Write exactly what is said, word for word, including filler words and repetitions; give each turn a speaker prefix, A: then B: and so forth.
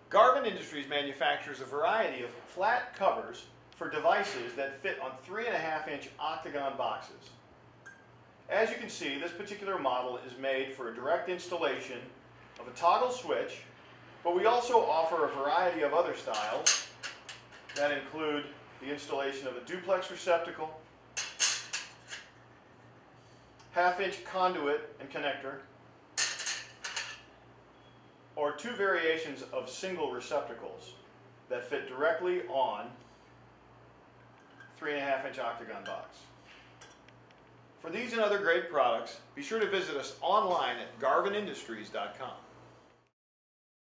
A: Garvin Industries manufactures a variety of flat covers for devices that fit on three and a half inch Octagon boxes. As you can see, this particular model is made for a direct installation of a toggle switch, but we also offer a variety of other styles that include the installation of a duplex receptacle, half inch conduit and connector, or two variations of single receptacles that fit directly on three and a half inch Octagon box. For these and other great products, be sure to visit us online at garvin industries dot com.